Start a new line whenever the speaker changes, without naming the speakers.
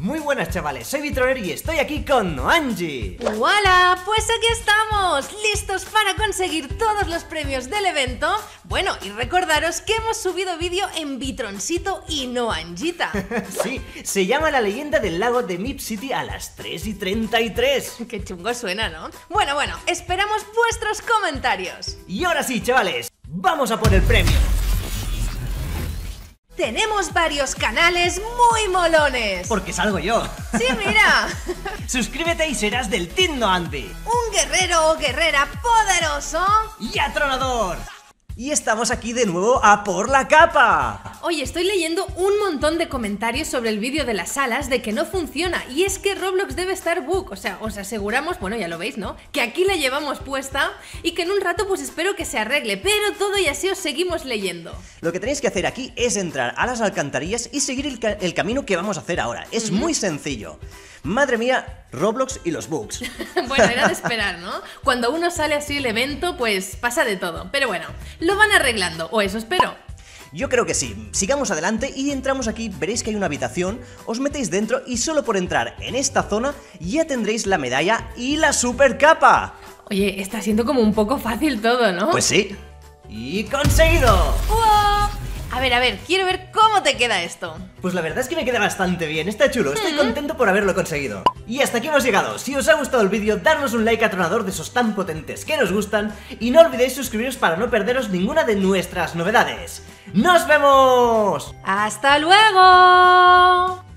Muy buenas chavales, soy Vitroner y estoy aquí con Noanji.
¡Hola! Pues aquí estamos, listos para conseguir todos los premios del evento. Bueno, y recordaros que hemos subido vídeo en Vitroncito y Noanjita.
Sí, se llama La leyenda del lago de Mip City a las 3:33.
Qué chungo suena, ¿no? Bueno, esperamos vuestros comentarios.
Y ahora sí, chavales, vamos a por el premio.
Tenemos varios canales muy molones.
Porque salgo yo.
¡Sí, mira!
Suscríbete y serás del Team Noanji.
Un guerrero o guerrera poderoso
y atronador. Y estamos aquí de nuevo a por la capa.
Oye, estoy leyendo un montón de comentarios sobre el vídeo de las alas de que no funciona. Y es que Roblox debe estar bug. O sea, os aseguramos, bueno, ya lo veis, ¿no? Que aquí la llevamos puesta y que en un rato pues espero que se arregle. Pero todo y así os seguimos leyendo.
Lo que tenéis que hacer aquí es entrar a las alcantarillas y seguir el camino que vamos a hacer ahora. Es muy sencillo. Madre mía, Roblox y los bugs.
Bueno, era de esperar, ¿no? Cuando uno sale así el evento, pues pasa de todo. Pero bueno, lo van arreglando, o eso espero.
Yo creo que sí. Sigamos adelante y entramos aquí, veréis que hay una habitación, os metéis dentro y solo por entrar en esta zona ya tendréis la medalla y la super capa.
Oye, está siendo como un poco fácil todo, ¿no?
Pues sí. ¡Y conseguido!
¡Wow! A ver, quiero ver cómo te queda esto.
Pues la verdad es que me queda bastante bien, está chulo, estoy contento por haberlo conseguido. Y hasta aquí hemos llegado. Si os ha gustado el vídeo, darnos un like atronador de esos tan potentes que nos gustan y no olvidéis suscribiros para no perderos ninguna de nuestras novedades. ¡Nos vemos!
¡Hasta luego!